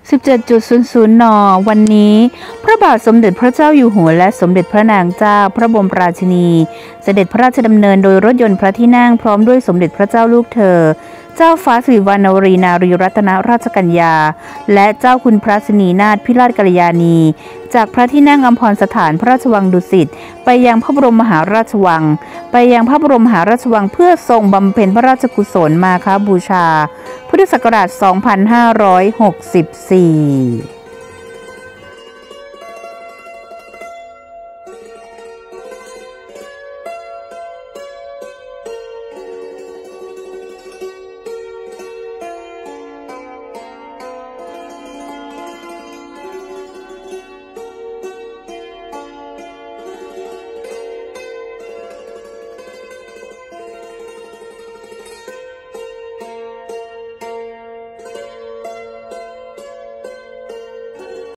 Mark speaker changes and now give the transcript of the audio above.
Speaker 1: 17:00 น.วันนี้พระบาทสมเด็จพระเจ้าอยู่หัวและสมเด็จพระนางเจ้าพระบรมราชินีเสด็จพระราชดำเนินโดยรถยนต์พระที่นั่งพร้อมด้วยสมเด็จพระเจ้าลูกเธอเจ้าฟ้าสิริวัณวรีนารีรัตนราชกัญญาและเจ้าคุณพระสินีนาถพิราชกัลยาณีจากพระที่นั่งอัมพรสถานพระราชวังดุสิตไปยังพระบรมมหาราชวังเพื่อทรงบำเพ็ญพระราชกุศลมาฆบูชาพุทธศักราช 2564